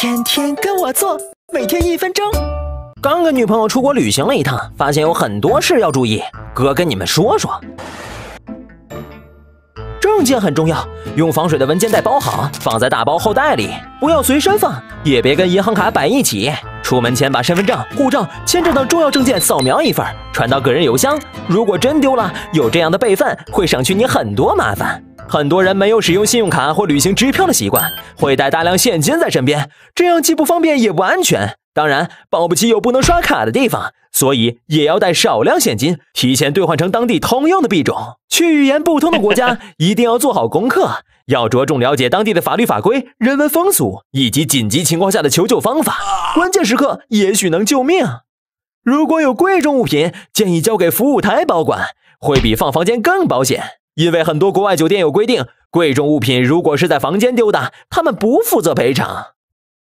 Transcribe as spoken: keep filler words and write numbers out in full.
天天跟我做，每天一分钟。 刚跟女朋友出国旅行了一趟，发现有很多事要注意，哥跟你们说说。证件很重要，用防水的文件袋包好，放在大包后袋里，不要随身放，也别跟银行卡摆一起。出门前把身份证、护照、签证等重要证件扫描一份，传到个人邮箱。如果真丢了，有这样的备份，会省去你很多麻烦。很多人没有使用信用卡或旅行支票的习惯，会带大量现金在身边，这样既不方便也不安全。当然，保不齐有不能刷卡的地方，所以也要带少量现金，提前兑换成当地通用的币种。去语言不通的国家，一定要做好功课，要着重了解当地的法律法规、人文风俗以及紧急情况下的求救方法，关键时刻也许能救命。如果有贵重物品，建议交给服务台保管，会比放房间更保险。因为很多国外酒店有规定，贵重物品如果是在房间丢的，他们不负责赔偿。